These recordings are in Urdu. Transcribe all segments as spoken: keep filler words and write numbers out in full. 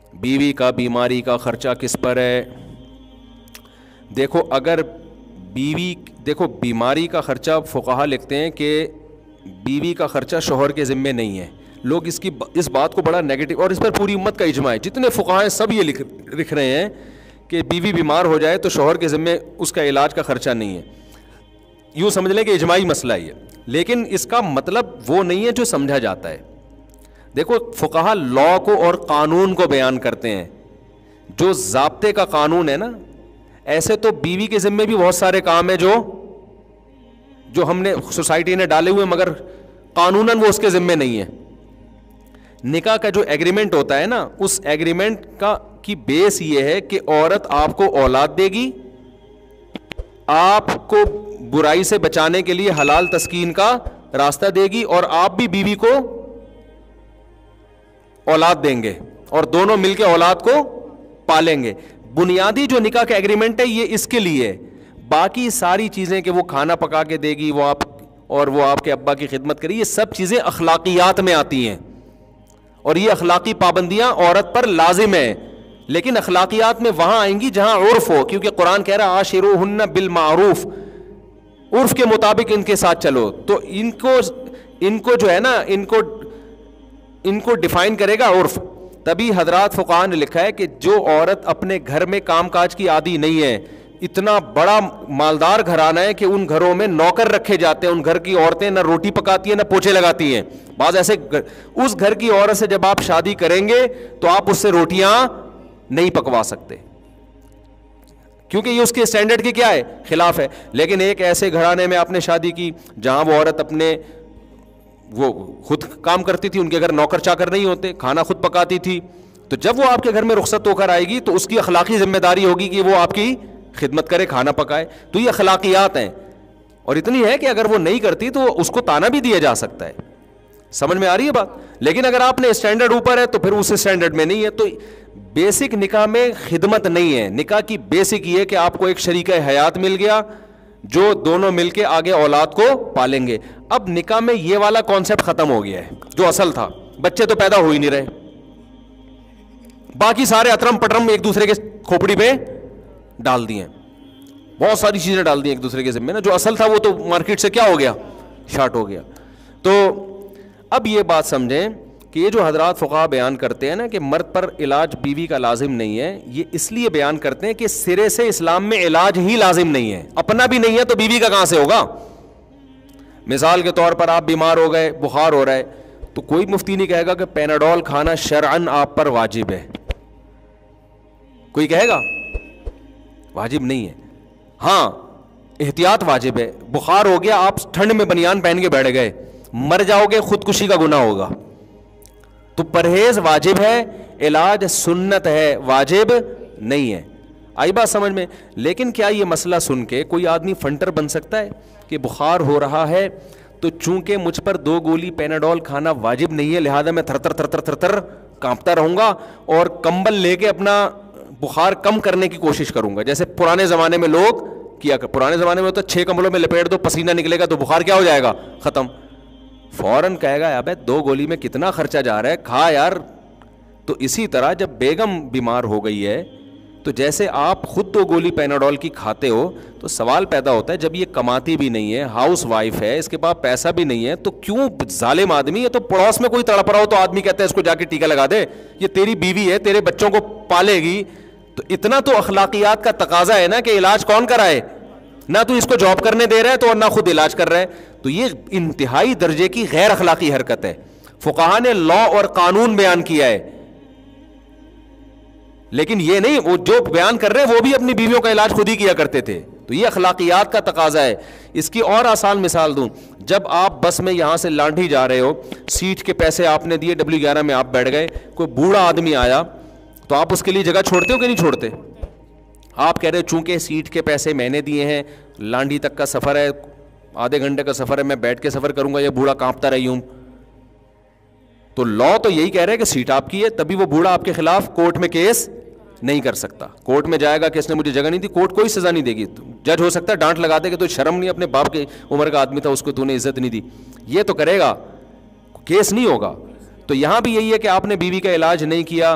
بیوی کا بیماری کا خرچہ کس پر ہے؟ دیکھو اگر بیوی دیکھو بیماری کا خرچہ فقہا لکھتے ہیں کہ بیوی کا خرچہ شوہر کے ذمے نہیں ہے. لوگ اس کی اس بات کو بڑا نیگیٹو, اور اس پر پوری امت کا اجماع ہے, جتنے فقہا ہیں سب یہ لکھ لکھ رہے ہیں کہ بیوی بیمار ہو جائے تو شوہر کے ذمے اس کا علاج کا خرچہ نہیں ہے. یوں سمجھ لیں کہ اجماعی مسئلہ ہی ہے, لیکن اس کا مطلب وہ نہیں ہے جو سمجھا جاتا ہے. دیکھو فقہا لا کو اور قانون کو بیان کرتے ہیں, جو ضابطے کا قانون ہے نا, ایسے تو بیوی کے ذمے بھی بہت سارے کام ہیں جو جو ہم نے سوسائٹی نے ڈالے ہوئے, مگر قانوناً وہ اس کے ذمے نہیں ہے. نکاح کا جو ایگریمنٹ ہوتا ہے نا, اس ایگریمنٹ کا کی بیس یہ ہے کہ عورت آپ کو اولاد دے گی, آپ کو برائی سے بچانے کے لیے حلال تسکین کا راستہ دے گی, اور آپ بھی بیوی کو اولاد دیں گے, اور دونوں مل کے اولاد کو پالیں گے. بنیادی جو نکاح کا ایگریمنٹ ہے یہ اس کے لیے. باقی ساری چیزیں کہ وہ کھانا پکا کے دے گی, وہ آپ اور وہ آپ کے ابا کی خدمت کرے, یہ سب چیزیں اخلاقیات میں آتی ہیں, اور یہ اخلاقی پابندیاں عورت پر لازم ہیں. لیکن اخلاقیات میں وہاں آئیں گی جہاں عرف ہو, کیونکہ قرآن کہہ رہا عاشروہن بالمعروف, عرف کے مطابق ان کے ساتھ چلو. تو ان کو ان کو جو ہے نا ان کو ان کو ڈیفائن کرے گا عرف. تبھی حضرات فقہاء نے لکھا ہے کہ جو عورت اپنے گھر میں کام کاج کی عادی نہیں ہے, اتنا بڑا مالدار گھرانہ ہے کہ ان گھروں میں نوکر رکھے جاتے ہیں, ان گھر کی عورتیں نہ روٹی پکاتی ہیں نہ پوچھے لگاتی ہیں. بعض ایسے اس گھر کی عورت سے جب آپ شادی کریں گے تو آپ اس سے روٹیاں نہیں پکوا سکتے, کیونکہ یہ اس کے اسٹینڈرڈ کی کیا ہے, خلاف ہے. لیکن ایک ایسے گھرانے میں آپ نے شادی کی جہاں وہ عورت اپنے وہ خود کام کرتی تھی, ان کے گھر نوکر چاکر نہیں ہوتے, کھانا خود پکاتی تھی, تو جب وہ آپ کے گھر میں رخصت ہو کر آئے گی تو اس کی اخلاقی ذمہ داری ہوگی کہ وہ آپ کی خدمت کرے, کھانا پکائے. تو یہ اخلاقیات ہیں, اور اتنی ہے کہ اگر وہ نہیں کرتی تو اس کو تانا بھی دیا جا سکتا ہے. سمجھ میں آ رہی ہے بات؟ لیکن اگر آپ نے اسٹینڈرڈ اوپر ہے تو پھر اس اسٹینڈرڈ میں نہیں ہے. تو بیسک نکاح میں خدمت نہیں ہے. نکاح کی بیسک یہ کہ آپ کو ایک شریک حیات مل گیا جو دونوں مل کے آگے اولاد کو پالیں گے. اب نکاح میں یہ والا کانسیپٹ ختم ہو گیا ہے جو اصل تھا. بچے تو پیدا ہو ہی نہیں رہے, باقی سارے اترم پٹرم ایک دوسرے کے کھوپڑی پہ ڈال دیے, بہت ساری چیزیں ڈال دی ایک دوسرے کے ذمہ نا. جو اصل تھا وہ تو مارکیٹ سے کیا ہو گیا, شارٹ ہو گیا. تو اب یہ بات سمجھیں کہ یہ جو حضرات فقہاء بیان کرتے ہیں نا کہ مرد پر علاج بیوی کا لازم نہیں ہے, یہ اس لیے بیان کرتے ہیں کہ سرے سے اسلام میں علاج ہی لازم نہیں ہے. اپنا بھی نہیں ہے تو بیوی کا کہاں سے ہوگا؟ مثال کے طور پر آپ بیمار ہو گئے, بخار ہو رہا ہے, تو کوئی مفتی نہیں کہے گا کہ پیناڈول کھانا شرعن آپ پر واجب ہے. کوئی کہے گا؟ واجب نہیں ہے. ہاں احتیاط واجب ہے. بخار ہو گیا, آپ ٹھنڈ میں بنیان پہن کے بیٹھ گئے, مر جاؤ گے, خودکشی کا گناہ ہوگا. تو پرہیز واجب ہے, علاج سنت ہے, واجب نہیں ہے. آئی بات سمجھ میں؟ لیکن کیا یہ مسئلہ سن کے کوئی آدمی فنٹر بن سکتا ہے کہ بخار ہو رہا ہے تو چونکہ مجھ پر دو گولی پیناڈول کھانا واجب نہیں ہے لہذا میں تھر تھر تھر تھر تھر تھر کانپتا رہوں گا اور کمبل لے کے اپنا بخار کم کرنے کی کوشش کروں گا, جیسے پرانے زمانے میں لوگ کیا کر. پرانے زمانے میں تو چھ کمبلوں میں لپیٹ دو, پسینہ نکلے گا تو بخار کیا ہو جائے گا, ختم. فوراً کہے گا ابے دو گولی میں کتنا خرچہ جا رہا ہے, کھا یار. تو اسی طرح جب بیگم بیمار ہو گئی ہے تو جیسے آپ خود دو گولی پیناڈول کی کھاتے ہو تو سوال پیدا ہوتا ہے جب یہ کماتی بھی نہیں ہے, ہاؤس وائف ہے, اس کے پاس پیسہ بھی نہیں ہے, تو کیوں ظالم آدمی ہے, تو پڑوس میں کوئی تڑپ رہا ہو تو آدمی کہتا ہے اس کو جا کے ٹیکا لگا دے, یہ تیری بیوی ہے, تیرے بچوں کو پالے گی. تو اتنا تو اخلاقیات کا تقاضا ہے نا کہ علاج کون کرائے, نہ تو اس کو جاب کرنے دے رہا ہے تو نہ خود علاج کر رہا ہے. تو یہ انتہائی درجے کی غیر اخلاقی حرکت ہے. فقہاء نے لا اور قانون بیان کیا ہے, لیکن یہ نہیں وہ جو بیان کر رہے ہیں وہ بھی اپنی بیویوں کا علاج خود ہی کیا کرتے تھے. تو یہ اخلاقیات کا تقاضا ہے. اس کی اور آسان مثال دوں, جب آپ بس میں یہاں سے لانڈھی جا رہے ہو, سیٹ کے پیسے آپ نے دیے, ڈبلیو گیارہ میں آپ بیٹھ گئے, کوئی بوڑھا آدمی آیا تو آپ اس کے لیے جگہ چھوڑتے ہو کہ نہیں چھوڑتے؟ آپ کہہ رہے چونکہ سیٹ کے پیسے میں نے دیے ہیں, لانڈھی تک کا سفر ہے, آدھے گھنٹے کا سفر ہے, میں بیٹھ کے سفر کروں گا, یہ بوڑھا کانپتا رہی ہوں. تو لا تو یہی کہہ رہے کہ سیٹ آپ کی ہے, تبھی وہ بوڑھا آپ کے خلاف کورٹ میں کیس نہیں کر سکتا. کورٹ میں جائے گا کہ اس نے مجھے جگہ نہیں دی, کورٹ کوئی سزا نہیں دے گی. جج ہو سکتا ہے ڈانٹ لگا دے کہ تو شرم نہیں, اپنے باپ کے عمر کا آدمی تھا, اس کو تو نے عزت نہیں دی. یہ تو کرے گا, کیس نہیں ہوگا. تو یہاں بھی یہی ہے کہ آپ نے بیوی کا علاج نہیں کیا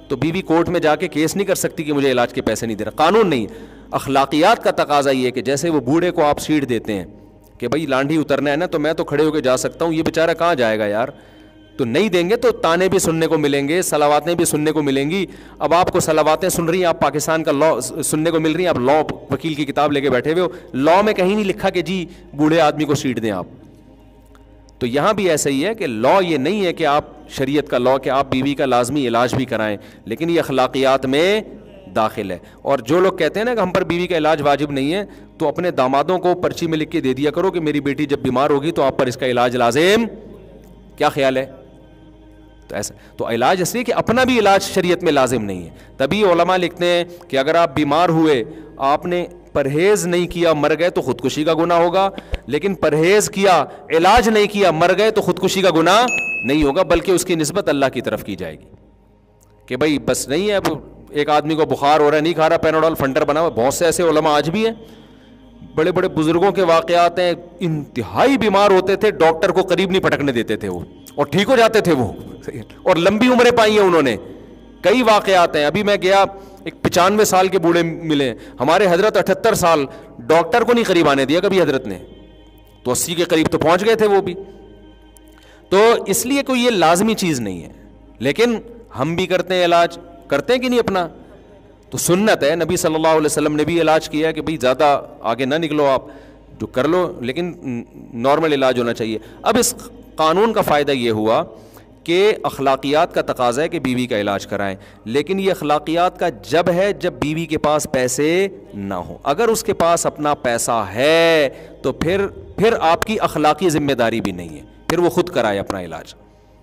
تو بیوی کورٹ میں جا کے کیس نہیں کر سکتی کہ مجھے علاج کے پیسے نہیں دے رہا. قانون نہیں. اخلاقیات کا تقاضا یہ ہے کہ جیسے وہ بوڑھے کو آپ سیٹ دیتے ہیں کہ بھائی لانڈھی اترنا ہے نا تو میں تو کھڑے ہو کے جا سکتا ہوں, یہ بیچارہ کہاں جائے گا یار, تو نہیں دیں گے تو تانے بھی سننے کو ملیں گے, صلواتیں بھی سننے کو ملیں گی. اب آپ کو صلواتیں سن رہی ہیں, آپ پاکستان کا لا سننے کو مل رہی ہیں, آپ لا وکیل کی کتاب لے کے بیٹھے ہوئے ہو, لا میں کہیں نہیں لکھا کہ جی بوڑھے آدمی کو سیٹ دیں آپ. تو یہاں بھی ایسا ہی ہے کہ لا یہ نہیں ہے کہ آپ شریعت کا لا کہ آپ بیوی کا لازمی علاج بھی کرائیں, لیکن یہ اخلاقیات میں داخل ہے. اور جو لوگ کہتے ہیں نا کہ ہم پر بیوی کا علاج واجب نہیں ہے, تو اپنے دامادوں کو پرچی میں لکھ کے دے دیا کرو کہ میری بیٹی جب بیمار ہوگی تو آپ پر اس کا علاج لازم. کیا خیال ہے؟ تو ایسا تو علاج اس لیے کہ اپنا بھی علاج شریعت میں لازم نہیں ہے. تبھی علماء لکھتے ہیں کہ اگر آپ بیمار ہوئے, آپ نے پرہیز نہیں کیا, مر گئے تو خودکشی کا گناہ ہوگا, لیکن پرہیز کیا, علاج نہیں کیا, مر گئے تو خودکشی کا گناہ نہیں ہوگا, بلکہ اس کی نسبت اللہ کی طرف کی جائے گی کہ بھائی بس نہیں ہے, اب ایک آدمی کو بخار ہو رہا ہے, نہیں کھا رہا پیناڈول, فنٹر بنا ہوا. بہت سے ایسے علماء آج بھی ہیں, بڑے بڑے بزرگوں کے واقعات ہیں, انتہائی بیمار ہوتے تھے, ڈاکٹر کو قریب نہیں پٹکنے دیتے تھے وہ, اور ٹھیک ہو جاتے تھے وہ, اور لمبی عمریں پائی ہیں انہوں نے. کئی واقعات ہیں. ابھی میں گیا, ایک پچانوے سال کے بوڑھے ملے, ہمارے حضرت اٹھہتر سال, ڈاکٹر کو نہیں قریب آنے دیا کبھی حضرت نے, تو اسی کے قریب تو پہنچ گئے تھے وہ بھی. تو اس لیے کوئی یہ لازمی چیز نہیں ہے, لیکن ہم بھی کرتے ہیں علاج, کرتے ہیں کہ نہیں اپنا, تو سنت ہے. نبی صلی اللہ علیہ وسلم نے بھی علاج کیا ہے کہ بھئی زیادہ آگے نہ نکلو آپ, جو کر لو, لیکن نارمل علاج ہونا چاہیے. اب اس قانون کا فائدہ یہ ہوا کہ اخلاقیات کا تقاضا ہے کہ بیوی کا علاج کرائیں, لیکن یہ اخلاقیات کا جب ہے جب بیوی کے پاس پیسے نہ ہوں. اگر اس کے پاس اپنا پیسہ ہے تو پھر پھر آپ کی اخلاقی ذمہ داری بھی نہیں ہے, پھر وہ خود کرائے اپنا علاج.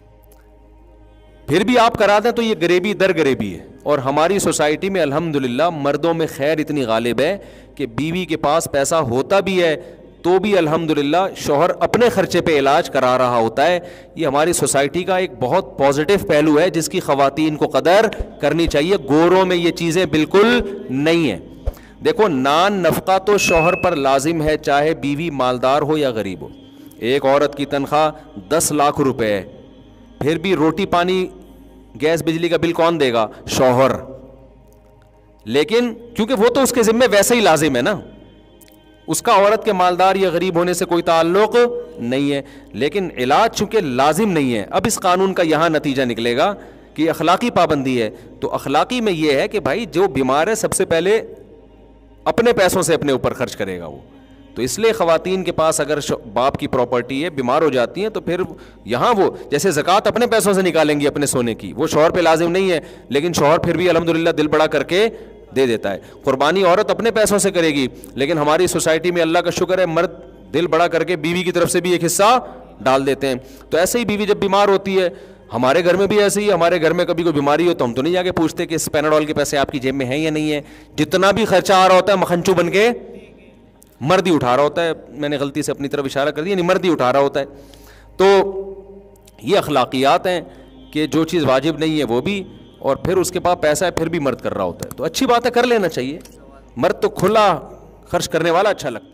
پھر بھی آپ کرا دیں تو یہ غریبی در غریبی ہے. اور ہماری سوسائٹی میں الحمدللہ مردوں میں خیر اتنی غالب ہے کہ بیوی کے پاس پیسہ ہوتا بھی ہے تو بھی الحمدللہ شوہر اپنے خرچے پہ علاج کرا رہا ہوتا ہے. یہ ہماری سوسائٹی کا ایک بہت پازیٹیو پہلو ہے جس کی خواتین کو قدر کرنی چاہیے. گوروں میں یہ چیزیں بالکل نہیں ہیں. دیکھو, نان نفقہ تو شوہر پر لازم ہے, چاہے بیوی مالدار ہو یا غریب ہو. ایک عورت کی تنخواہ دس لاکھ روپے ہے, پھر بھی روٹی پانی گیس بجلی کا بل کون دے گا؟ شوہر. لیکن کیونکہ وہ تو اس کے ذمہ ویسے ہی لازم ہے نا, اس کا عورت کے مالدار یا غریب ہونے سے کوئی تعلق نہیں ہے. لیکن علاج چونکہ لازم نہیں ہے, اب اس قانون کا یہاں نتیجہ نکلے گا کہ اخلاقی پابندی ہے. تو اخلاقی میں یہ ہے کہ بھائی جو بیمار ہے سب سے پہلے اپنے پیسوں سے اپنے اوپر خرچ کرے گا وہ. تو اس لیے خواتین کے پاس اگر باپ کی پراپرٹی ہے, بیمار ہو جاتی ہیں, تو پھر یہاں وہ جیسے زکوٰۃ اپنے پیسوں سے نکالیں گی اپنے سونے کی, وہ شوہر پہ لازم نہیں ہے, لیکن شوہر پھر بھی الحمدللہ دل بڑا کر کے دے دیتا ہے. قربانی عورت اپنے پیسوں سے کرے گی, لیکن ہماری سوسائٹی میں اللہ کا شکر ہے مرد دل بڑا کر کے بیوی کی طرف سے بھی ایک حصہ ڈال دیتے ہیں. تو ایسے ہی بیوی جب بیمار ہوتی ہے, ہمارے گھر میں بھی ایسے ہی, ہمارے گھر میں کبھی کوئی بیماری ہو تو ہم تو نہیں جا کے پوچھتے کہ اس پیناڈول کے پیسے آپ کی جیب میں ہیں یا نہیں ہے. جتنا بھی خرچہ آ رہا ہوتا ہے مکھنچو بن کے مرد ہی اٹھا رہا ہوتا ہے. میں نے غلطی سے اپنی طرف اشارہ کر دیا, یعنی مرد ہی اٹھا رہا ہوتا ہے. تو یہ اخلاقیات ہیں کہ جو چیز واجب نہیں ہے وہ بھی, اور پھر اس کے پاس پیسہ ہے پھر بھی مرد کر رہا ہوتا ہے. تو اچھی بات ہے, کر لینا چاہیے. مرد تو کھلا خرچ کرنے والا اچھا لگتا ہے.